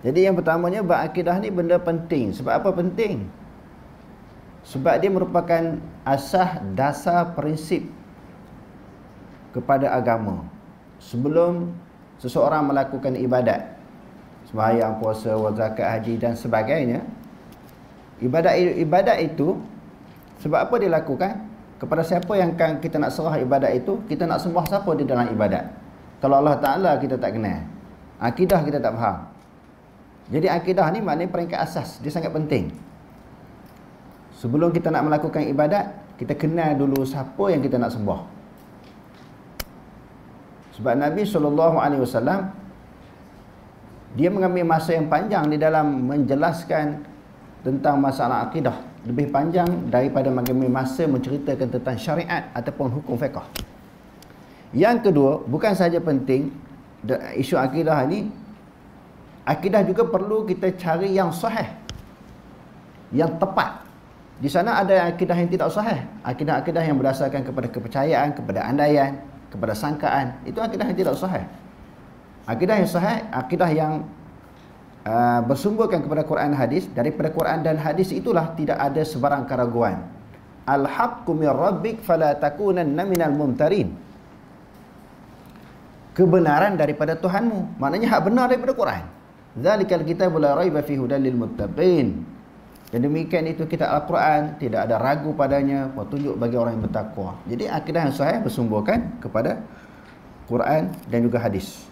Jadi yang pertamanya, berakidah ni benda penting. Sebab apa penting? Sebab dia merupakan asas dasar prinsip kepada agama. Sebelum seseorang melakukan ibadat, sembahyang, puasa, zakat, haji dan sebagainya, ibadat itu sebab apa dilakukan? Kepada siapa yang kita nak serah ibadat itu, kita nak sembah siapa di dalam ibadat. Kalau Allah Ta'ala kita tak kenal, akidah kita tak faham. Jadi akidah ni maknanya peringkat asas, dia sangat penting. Sebelum kita nak melakukan ibadat, kita kenal dulu siapa yang kita nak sembah. Sebab Nabi SAW, dia mengambil masa yang panjang di dalam menjelaskan tentang masalah akidah, lebih panjang daripada mengambil masa menceritakan tentang syariat ataupun hukum fiqh. Yang kedua, bukan sahaja penting isu akidah ni, akidah juga perlu kita cari yang sahih, yang tepat. Di sana ada akidah yang tidak sahih, akidah-akidah yang berdasarkan kepada kepercayaan, kepada andaian, kepada sangkaan. Itu akidah yang tidak sahih. Akidah yang sahih, akidah yang bersumberkan kepada Quran hadis. Daripada Quran dan hadis itulah tidak ada sebarang keraguan. Al-haqqu min rabbik fala takunanna minal mumtarin. Kebenaran daripada Tuhanmu, maknanya hak benar daripada Quran. Zalikal kitabu la raiba fihi hudal lil muttaqin. Dan demikian itu kitab Al-Quran, tidak ada ragu padanya, petunjuk bagi orang yang bertakwa. Jadi akidah yang sahih bersumberkan kepada Quran dan juga hadis.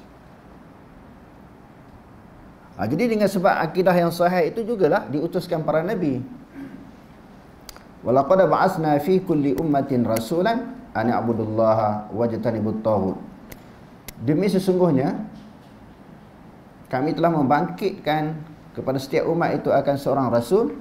Jadi dengan sebab akidah yang sahih itu jugalah diutuskan para nabi. Walaqad ba'atsna fi kulli ummatin rasulan an i'budullaha wajtanibut taghut. Demi sesungguhnya kami telah membangkitkan kepada setiap umat itu akan seorang rasul.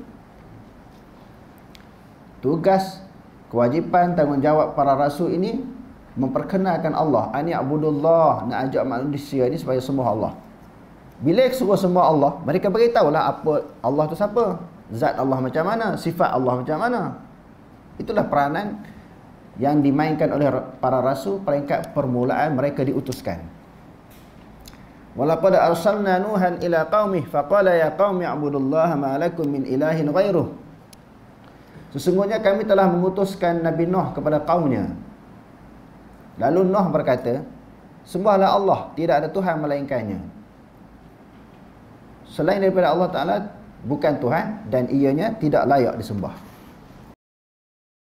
Tugas, kewajipan, tanggungjawab para rasul ini memperkenalkan Allah. An i'budullah, nak ajak manusia ini supaya sembah Allah. Bila suruh sembah Allah, mereka beritahulah apa Allah tu siapa, zat Allah macam mana, sifat Allah macam mana. Itulah peranan yang dimainkan oleh para rasul peringkat permulaan mereka diutuskan. Walaqad arsalna Nuhan ila qaumih faqala ya qaumi i'budullaha ma lakum min ilahin ghairuh. Sesungguhnya kami telah mengutuskan Nabi Nuh kepada kaumnya. Lalu Nuh berkata, sembahlah Allah, tidak ada Tuhan melainkannya. Selain daripada Allah Ta'ala bukan Tuhan dan ianya tidak layak disembah.